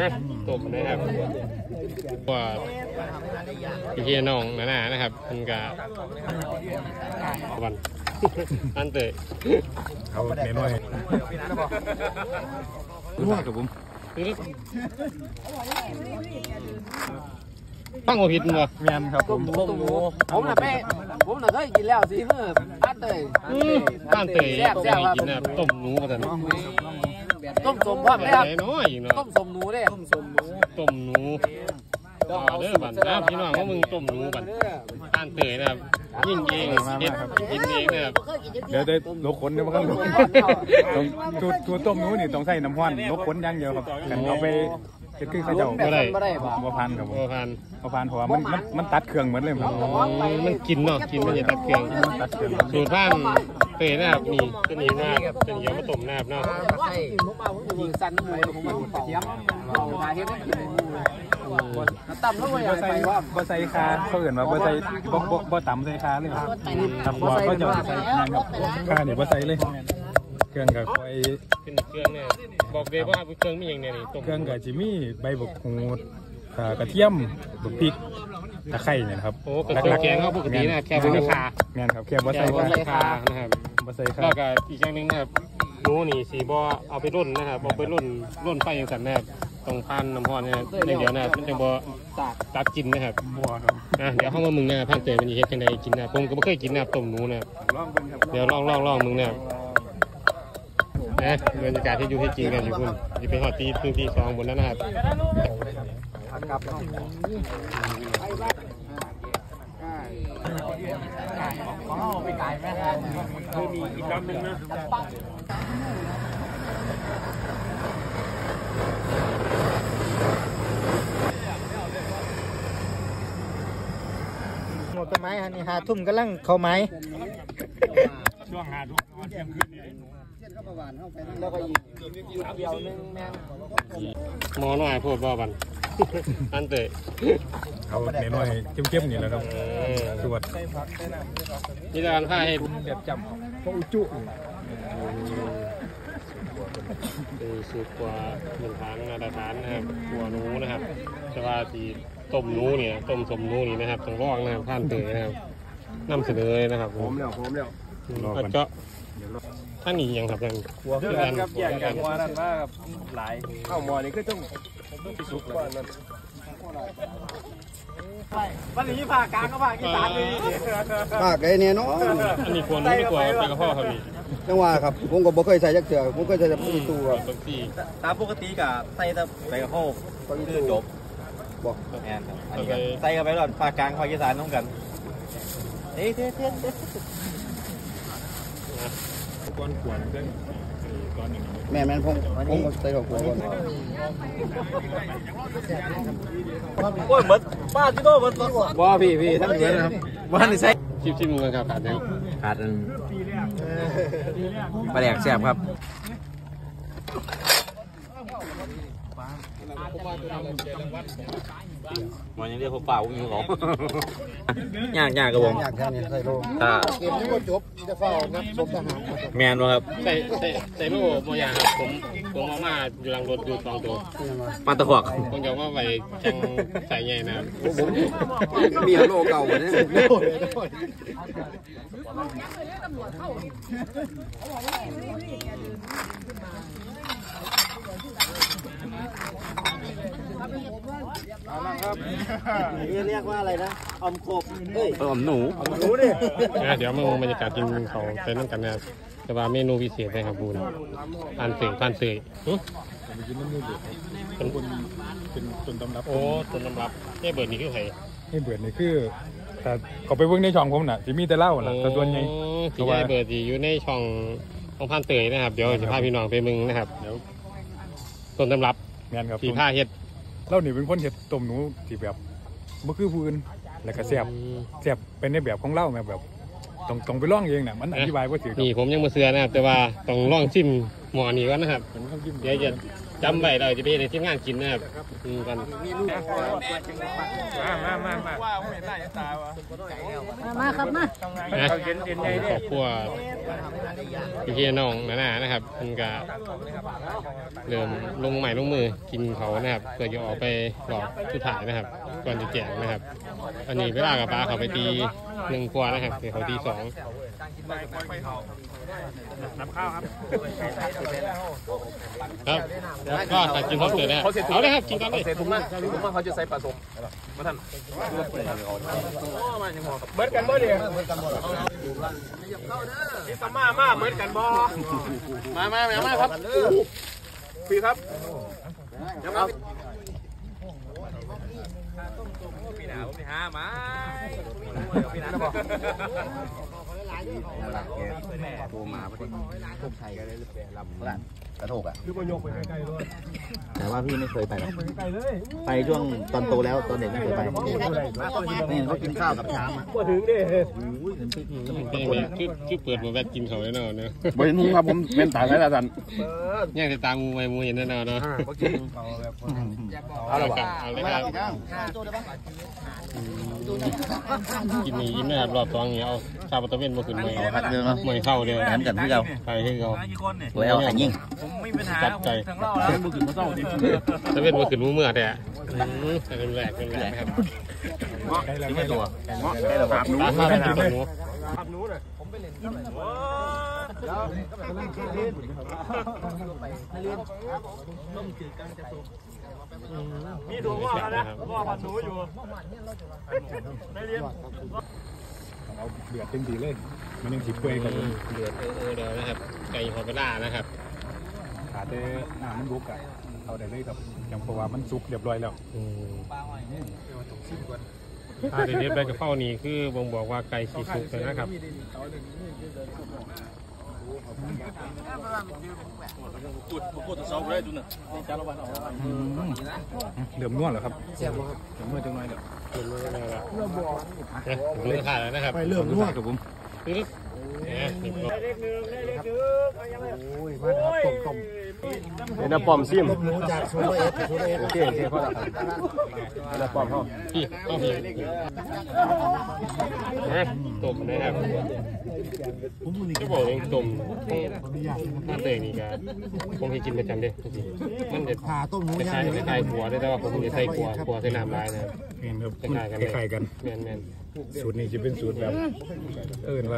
ต้มนะครับว่าพี่น้องนะครับมันก็วันอันเตยเอาเนื้อน้อยนัวครับผมฟังหัวผิดมั้งแม่นครับผมผมน่ะเคยกินแล้วสิเมื่อบ้านเตยแซ่บกินนะต้มหนูมาแต่ต้มสมพร้อมเลยครับน้อยเนาะต้มสมหนูเนี่ยต้มหนูเด้อบันนะพี่น้องว่ามึงต้มหนูบันบ้านเตยนะครับยิ่งเองเฮ็ดกินเองนะครับเดี๋ยวได้ลกขนเดี๋ยวมันก็ลกตัวต้มหนูนี่ต้องใส่น้ำร้อนลกขนอย่างเดียวครับกันเอาไปคือเขาจะบ่ได้บ่พันครับบ่พันเพราะว่ามันตัดเครื่องเหมือนเลยครับมันกินเนาะกินมันจะตัดเครื่องสูตรบ้านเตยนะครับนี่ตัวนี้นะครับตัวนี้มาต้มนะครับเนาะยิงสั้นหมูของมันเทียมมาเฮ็ดให้กินต่ำลงไปบ่ใส่คาเขาเอื่นว่าบ่ใส่บ่ต่ำใส่คาเลยครับบ่ก็จะใส่นั่นครับคานี่บ่ใส่เลยเครื่องกับไอเป็นเครื่องเนี่ยบอกเลยว่าเครื่องมีอย่างเนี่ยนี่เครื่องกับจิมี่ใบบักหูดกระเทียมบักพริกตะไคร้เนี่ยครับโอ้กระเทียมแกงเขาปกตินะแค่ใส่คาแม่นครับแค่บ่ใส่คานะครับบ่ใส่คาแล้วก็อีกอย่างนึงนะครับหนูนี่สีบ่เอาไปร่นนะครับเอาไปร่นไฟอย่างสั่นนะครับต้องพันน้ำร้อนนะครับเดี๋ยวนะครับมันจะบ่ตัดกินนะครับเดี๋ยวเข้ามามึงนะครับพันเตยมันจะเฮ็ดจังไดกินนะผมก็ไม่เคยกินนะครับต้มหนูนะครับเดี๋ยวลองมึงนะครับบรรยากาศที่อยู่ที่จริงกันอยู่คุณจะเป็นหอดที่สองบนนั้นนะครับไปไกลไหมครับมีอีกคำหนึ่งนะหมดต้นไม้ฮะนี่5 ทุ่มกำลังเข้าไม้ช่วง5 ทุ่มเที่ยงคืนแล้วก็อีกเดียวนึงแม่หมอหน่อยพูดว่าบันอันเตะเอาเนื้อน้อยเข้มๆนี่แหละครับสวดนี่การผ้าให้แบบจำพวกอุจุสูตรกว่า1 ฐานมาตรฐานนะครับหัวหนูนะครับแต่ว่าที่ต้มหนูเนี่ยต้มสมหนูนี่นะครับต้องลอกนะครับท่านเตะนะครับนำเสนอเลยนะครับผมแล้วก็ท่านนี้ยังครับยังหัวคือกันครับแยกกันหัวนั่นว่าครับหลายข้าวหม้อนี่ก็ต้องพิสุกแล้วนั่นวันนี้ภาคกลางก็ภาคอีสานเลยภาคไหนเนี่ยเนาะอันนี้ควรไม่ควรเป็นกระเพาะครับนี่จังหวะครับผมก็บ่เคยใส่จักเถื่อผมเคยใส่แต่ปีตูครับตามปกติกับใส่แต่ใส่กระเพาะคือจบบอกแอนครับอันนี้ใส่กันไปก่อนภาคกลางภาคอีสานต้องกันเอ๊ะก้อนขวานเส้นก้อนหนึ่งแม่ผมใส่กับขวานก่อนโอ้ยเหมือนบ้านที่โน่เหมือนว่าพี่ทั้งเยอะนะครับบ้านนี่ใช่ชิมมือครับขาดยังขาดปลาแดกแซ่บครับมันยังเรียกเขาเปล่าอยู่หรอยากกับผมอยากเนี่ยใส่โลเกมนี้ก็จบจะเฝ้านับสมทหารแมนบ่ครับใส่โลโมยาครับผมมาอยู่หลังรถอยู่2 ตัวปลาตะขวกผมจะว่าไปจังใส่ใหญ่นะครับมีโลเก่าเนี่ยเรียกว่าอะไรนะอมกบอมหนูดิเดี๋ยวมาบรรยากาศกินเขาไปนั่งกันนะแต่ว่าเมนูพิเศษนะครับคุณพันเสยเป็นต้นตำรับโอ้ต้นตำรับนี่เบิร์ดนี่คือใครนี่เบิร์ดนี่คือแต่เขาไปเบิ่งในช่องผมน่ะที่มีแต่เล่าน่ะแต่ตัวใหญ่ที่ได้เบิร์ดอยู่ในช่องของพันเสยนะครับเดี๋ยวจะพาพี่น้องไปมึงนะครับเดี๋ยวต้นตำรับที่ผ้าเฮ็ดเราหนีเป็นคนเห็ดต้มหนูที่แบบบ่คือพื้นแล้วก็แซ่บเป็นในแบบของเราแบบต้องไปลองเองน่ะมันอธิบายบ่ถูกนี่ผมยังบ่เชื่อนะครับแต่ว่าต้องลองชิมหม้อนี้ก่อนนะครับเดี๋ยวจะจำไว้เราจะไปในที่งานกินนะครับกันมาครับมานะครอบครัวพี่น้องนะครับมันก็เริ่มลงใหม่ลงมือกินเขานะครับเพื่อจะออกไปหลอกผู้ถ่ายนะครับก่อนจะแจกนะครับอันนี้เวลากับป้าเขาไปตี1 กว่านะครับเดี๋ยวเขาตี 2น้ำข้าวครับครับก็ตัดกินพร้อมเกิดนะครับเอาเลยครับกินกันเลยถุงมาเขาจะใส่ผสมมาท่านเหมือนกันบ่เดียวนี่สมาเหมือนกันบ่มาครับพี่ครับยังเอาพี่หนาวพี่หามาพี่หนาวบอกโทรมาพอดีพวกไทยก็ได้ลำกระโถกอ่ะคือประโยคไปใกล้ๆด้วยแต่ว่าพี่ไม่เคยไปหรอกไปช่วงตอนโตแล้วตอนเด็กไม่เคยไปนี่เขากินข้าวกับช้างมาถึงดิคือเปิดมาแบบกินเขาแน่นอนเนอะบริษัทครับผมเป็นตาไรละจันย่างจะตางูไปงูเห็นแน่นอนเนาะเอาละบ่เอาเลยครับกินนี่ยิ้มนะครับรอบตัวนี้เอาชาปตะเวนมาขึ้นเมย์เมย์เข้าเดียวนั้นกันที่เราไปให้เขาแล้วอันยิ่งจัดใจตะเวนมาขึ้นมือเมื่อแต่เป็นแหลกนะครับที่ไม่ตัวได้ระบาดหนูขับหนูน่ะผมไปเล่นมีถั่วงอกนะงอกผัดหนูอยู่ไม่เรียนเอาเดือดเต็มที่เลยมันยังสิบเปื่อยกันเดือดเดี๋ยวนะครับไก่ฮอปล่านะครับขาแต่น้ำมันรุกอ่ะเอาได้เลยครับอย่างเพราะว่ามันสุกเรียบร้อยแล้วถ้าเด็ดๆไปกับเฝ้านี่คือบ่งบอกว่าไก่สีสุกเลยนะครับเริ่มนวดแล้วครับเริ่มนวดจังหน่อยแล้วเริ่มขาดแล้วนะครับเริ่มนวดกับผมเป็นน้ำปอมซิมจากโซโลเอสโอเคพ่อละน้ำปอมพ่อพี่ก็มีต้มนะครับจะบอกเองต้มถ้าเตยนี่ก็ผมให้กินประจำเลยมันจะผ่าต้มหนูคล้ายๆขัวได้แต่ว่าผมจะใส่ขัวใส่น้ำลายนะครับคล้ายกันแม่นสูตรนี้จะเป็นสูตรแบบว่า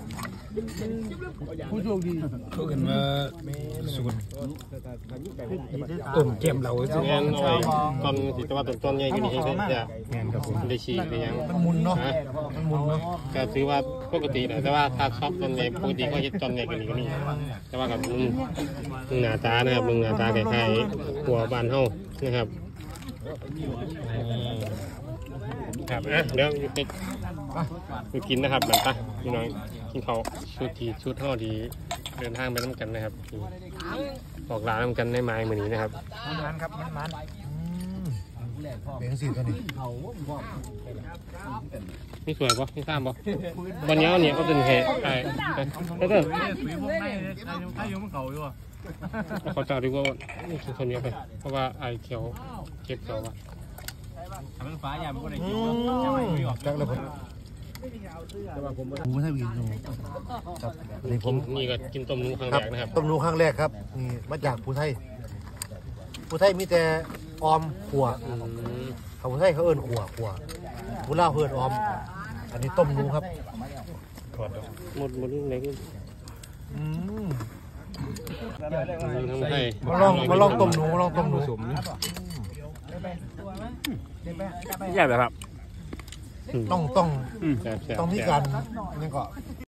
ผู้โชคดีเขาเห็นว่าสูตรต้มเค็มเราใช่ไหมตอนสิแต่ว่าต้นใหญ่อยู่นี่ใช่ไหมจะได้ฉีกได้ยังมันมุนเนาะก็ถือว่าปกติแต่ว่าถ้าชอบต้นใหญ่ปกติก็จะต้นใหญ่กว่านี้ก็มีแต่ว่ากับมึงหน้าตานะครับมึงหน้าตาคล้ายๆหัวบานเฮานะครับครับเดี๋ยวไปกินนะครับบันตาพี่น้องกินเขาชุดเท่าที่เดินทางไปน้ำกันนะครับออกร้านน้ำกันได้ไม้เหมือนนี้นะครับมันครับมันเบงสีตัวนี้นี่สวยปะนี่ซ้ำปะวันนี้เนี่ยก็เป็นเหตุใช่แล้วก็เขาจะดีกว่านี่คือคนนี้ไปเพราะว่าไอเขียวเก็บเขียวว่ะฟ้าใหญ่ไม่ได้กินจักเลยผมไม่ใช่กินนี่ก็กินต้มนูครั้งแรกนะครับต้มนูครั้งแรกครับนี่มาจากผู้ไทยมีแต่ออมขั่วเขาผู้ไทยเขาเอิ้นขั่วผู้ลาวเอิ้นออมอันนี้ต้มนูครับหมดเล็กมาลองต้มนูสมใหญ่แบบครับต้องมีการนี่ก็